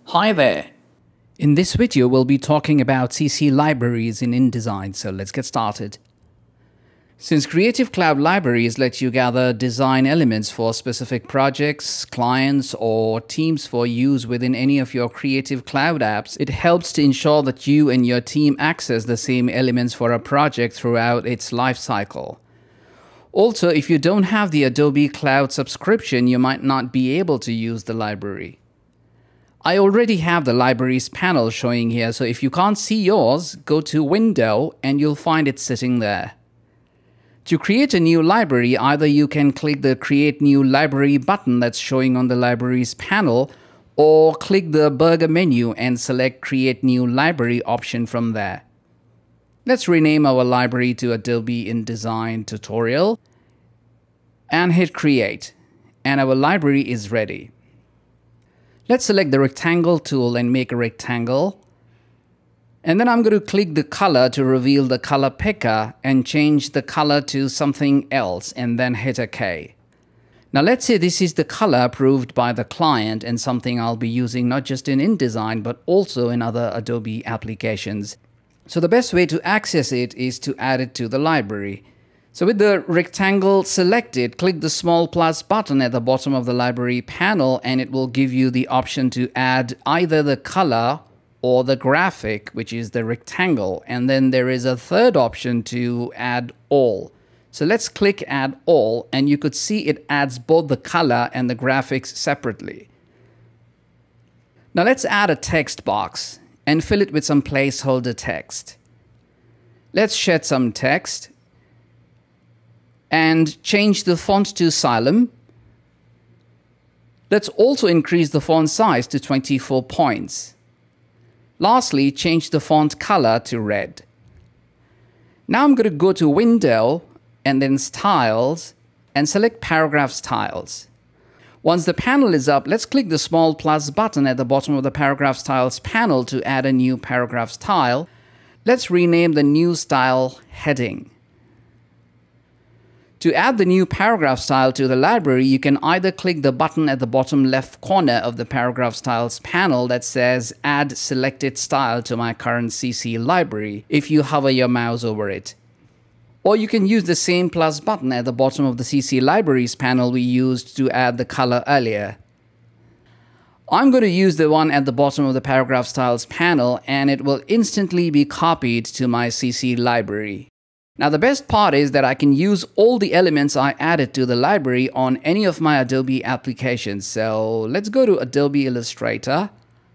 Hi there! In this video, we'll be talking about CC libraries in InDesign, so let's get started. Since Creative Cloud Libraries let you gather design elements for specific projects, clients, or teams for use within any of your Creative Cloud apps, it helps to ensure that you and your team access the same elements for a project throughout its life cycle. Also, if you don't have the Adobe Cloud subscription, you might not be able to use the library. I already have the libraries panel showing here, so if you can't see yours, go to Window and you'll find it sitting there. To create a new library, either you can click the Create New Library button that's showing on the libraries panel, or click the burger menu and select Create New Library option from there. Let's rename our library to Adobe InDesign Tutorial and hit Create, and our library is ready. Let's select the rectangle tool and make a rectangle. And then I'm going to click the color to reveal the color picker and change the color to something else and then hit OK. Now let's say this is the color approved by the client and something I'll be using not just in InDesign but also in other Adobe applications. So the best way to access it is to add it to the library. So with the rectangle selected, click the small plus button at the bottom of the library panel and it will give you the option to add either the color or the graphic, which is the rectangle. And then there is a third option to add all. So let's click Add All and you could see it adds both the color and the graphics separately. Now let's add a text box and fill it with some placeholder text. Let's shed some text and change the font to Xylem. Let's also increase the font size to 24 points. Lastly, change the font color to red. Now I'm going to go to Window and then Styles and select Paragraph Styles. Once the panel is up, let's click the small plus button at the bottom of the Paragraph Styles panel to add a new paragraph style. Let's rename the new style Heading. To add the new paragraph style to the library, you can either click the button at the bottom left corner of the Paragraph Styles panel that says Add Selected Style to my current CC library if you hover your mouse over it. Or you can use the same plus button at the bottom of the CC Libraries panel we used to add the color earlier. I'm going to use the one at the bottom of the Paragraph Styles panel and it will instantly be copied to my CC library. Now the best part is that I can use all the elements I added to the library on any of my Adobe applications. So let's go to Adobe Illustrator,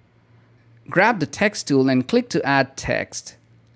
grab the text tool and click to add text.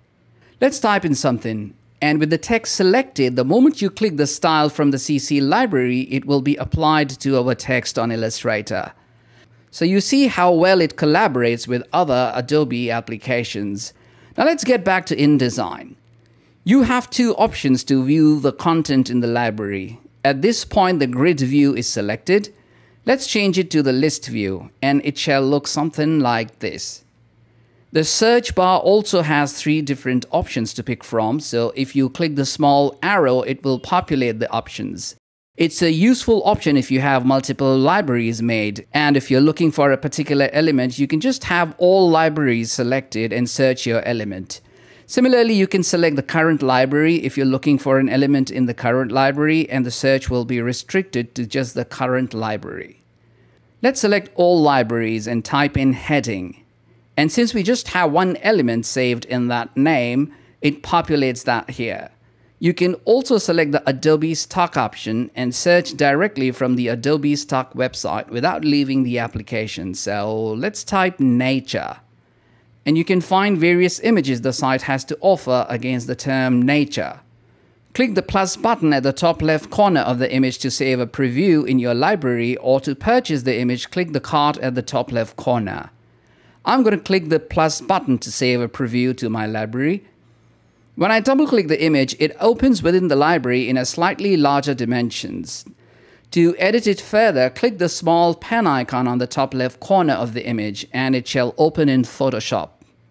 Let's type in something. And with the text selected, the moment you click the style from the CC library, it will be applied to our text on Illustrator. So you see how well it collaborates with other Adobe applications. Now let's get back to InDesign. You have two options to view the content in the library. At this point, the grid view is selected. Let's change it to the list view, and it shall look something like this. The search bar also has three different options to pick from, so if you click the small arrow, it will populate the options. It's a useful option if you have multiple libraries made, and if you're looking for a particular element, you can just have all libraries selected and search your element. Similarly, you can select the current library if you're looking for an element in the current library, and the search will be restricted to just the current library. Let's select all libraries and type in heading. And since we just have one element saved in that name, it populates that here. You can also select the Adobe Stock option and search directly from the Adobe Stock website without leaving the application. So let's type nature. And you can find various images the site has to offer against the term nature. Click the plus button at the top left corner of the image to save a preview in your library, or to purchase the image, click the cart at the top left corner. I'm going to click the plus button to save a preview to my library. When I double click the image, it opens within the library in a slightly larger dimensions. To edit it further, click the small pen icon on the top left corner of the image and it shall open in Photoshop.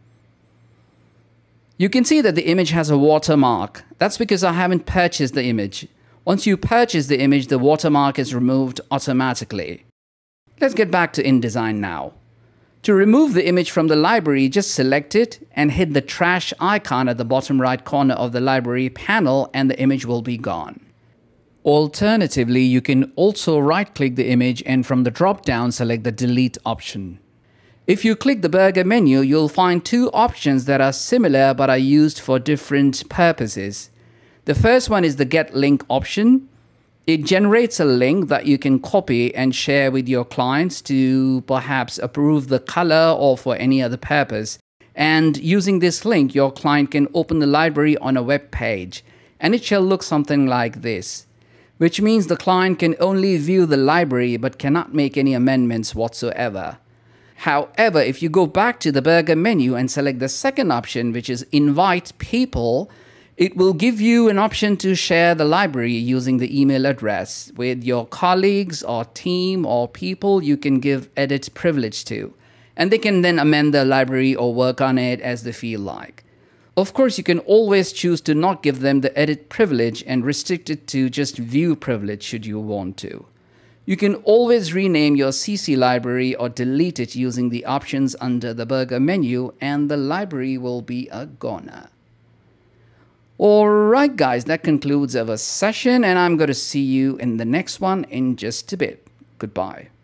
You can see that the image has a watermark. That's because I haven't purchased the image. Once you purchase the image, the watermark is removed automatically. Let's get back to InDesign now. To remove the image from the library, just select it and hit the trash icon at the bottom right corner of the library panel and the image will be gone. Alternatively, you can also right-click the image and from the drop-down select the delete option. If you click the burger menu, you'll find two options that are similar but are used for different purposes. The first one is the get link option. It generates a link that you can copy and share with your clients to perhaps approve the color or for any other purpose. And using this link, your client can open the library on a web page, and it shall look something like this, which means the client can only view the library but cannot make any amendments whatsoever. However, if you go back to the burger menu and select the second option, which is invite people, it will give you an option to share the library using the email address with your colleagues or team or people you can give edit privilege to. And they can then amend the library or work on it as they feel like. Of course, you can always choose to not give them the edit privilege and restrict it to just view privilege should you want to. You can always rename your CC library or delete it using the options under the burger menu and the library will be a goner. Alright guys, that concludes our session and I'm going to see you in the next one in just a bit. Goodbye.